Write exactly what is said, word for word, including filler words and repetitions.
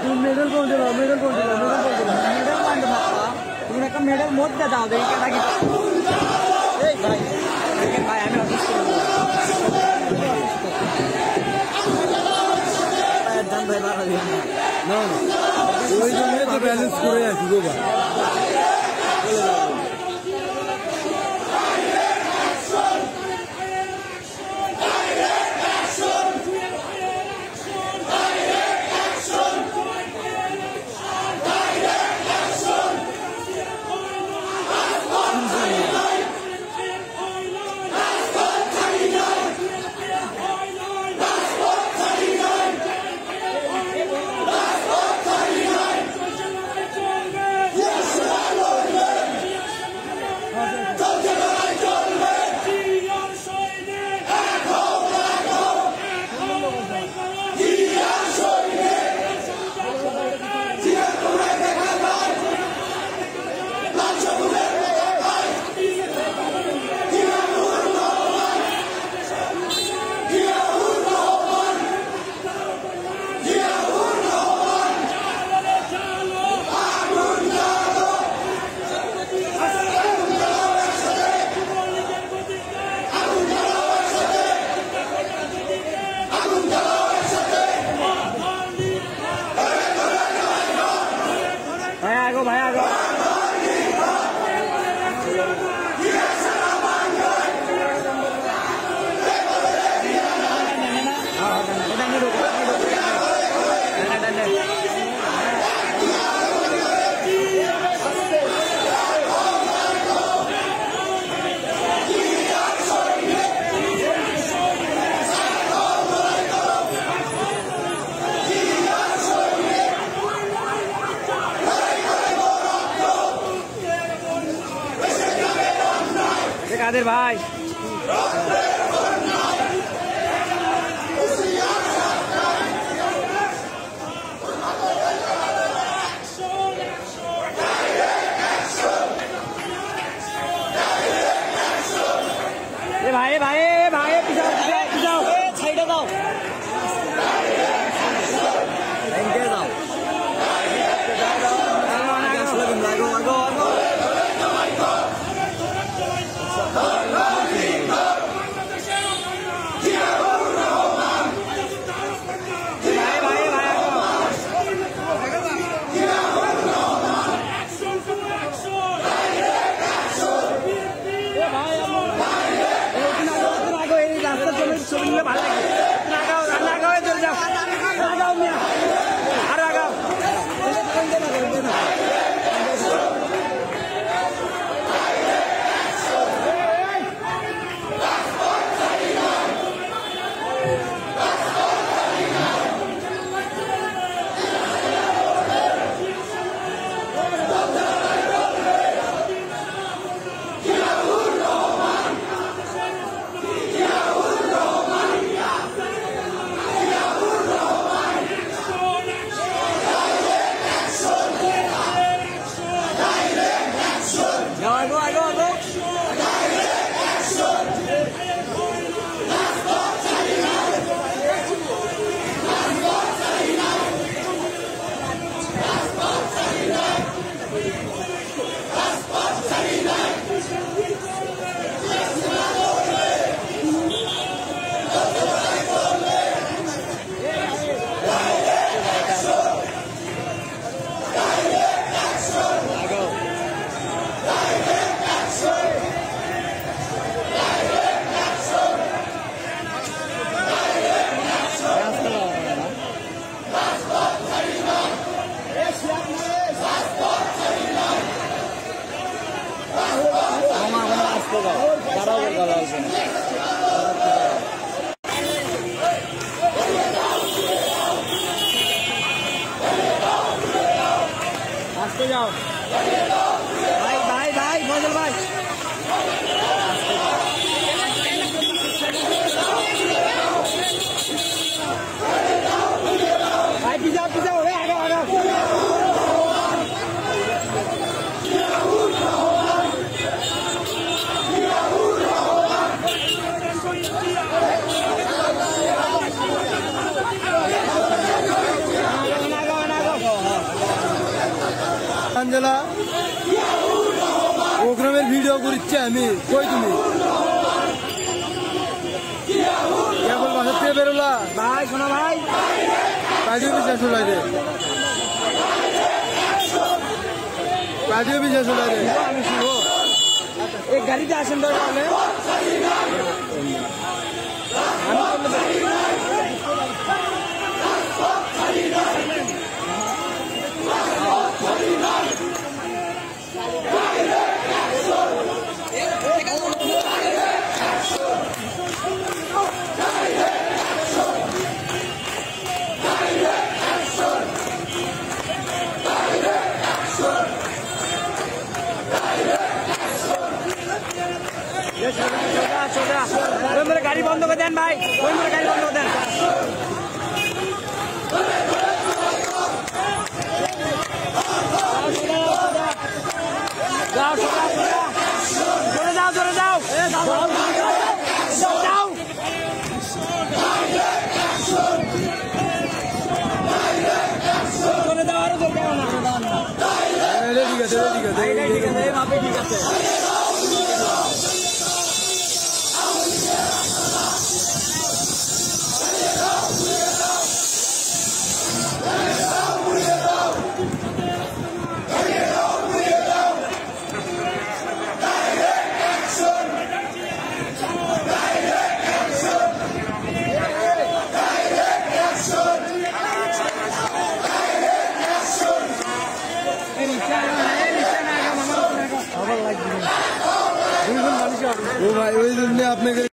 medal কোন দিল medal কোন দিল মেডেল কোন দিল মেডেল মানতে পারবা তুমি একটা মেডেল মধ্যে দাও দেখি কেটা কি এই ভাই দেখেন ভাই আমি অসুস্থ পায়ের দাম ভাই বাড়া দিন না না ওই জন্য তো ব্যালেন্স করে আছি গো ভাই চলে যাও কাদের ভাই ভাই ভাই ভাই পিছাও পিছাও সাইডে দাও দাও লাগো লাগো ভালো লাগে নাগাও নাগাও চলে যাও নাগাও মিয়া আর আগাও আসতে যাও ভাই ভাই ভাই ফজল ভাই ভাই পিছাও পিছাও আগাও আগাও নাগাও নাগাও জেলা প্রোগ্রামের ভিডিও করছি আমি কই তুমি কেবল বাসার থেকে বেরোলা ভাই শোনো ভাই পার্টিও বিশ্বাস হলাই রে পার্টিও বিশ্বাস হলাই রে আমি শুনো এই গাড়িতে আসেন তো তাহলে গাড়ি বন্ধ করে দেন ভাই ওই মেরে গাড়ি বন্ধ করে দেন যাও চলে যাও চলে যাও যাও চলে যাও আরো চলে যাও না ঠিক আছে ঠিক আছে ঠিক আছে মাপে ঠিক আছে ও ভাই ওই জন্য আপনাকে